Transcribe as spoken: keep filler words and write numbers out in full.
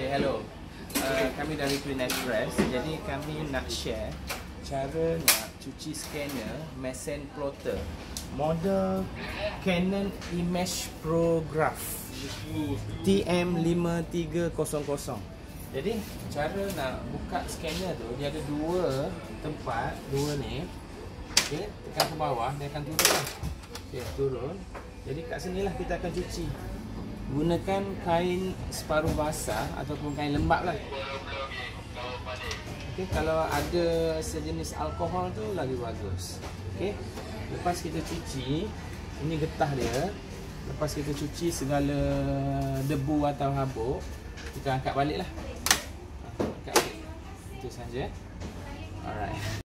hello. Uh, kami dari Clean Express. Jadi kami nak share cara nak cuci scanner mesin plotter model Canon Image Pro Graph T M lima tiga kosong kosong. Jadi cara nak buka scanner tu, dia ada dua tempat, dua ni. Okey, tekan ke bawah dia akan turun. Okey, turun. Jadi kat sinilah kita akan cuci. Gunakan kain separuh basah ataupun kain lembap lah. Okey, kalau ada sejenis alkohol tu lagi bagus. Okey. Lepas kita cuci, ini getah dia. Lepas kita cuci segala debu atau habuk, kita angkat balik lah. Angkat balik. Itu saja. Alright.